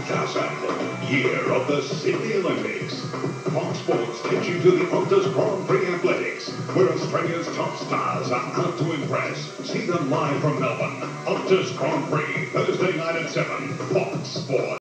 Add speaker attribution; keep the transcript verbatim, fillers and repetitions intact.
Speaker 1: thousand, year of the Sydney Olympics. Fox Sports takes you to the Optus Grand Prix Athletics, where Australia's top stars are out to impress. See them live from Melbourne. Optus Grand Prix, Thursday night at seven, Fox Sports.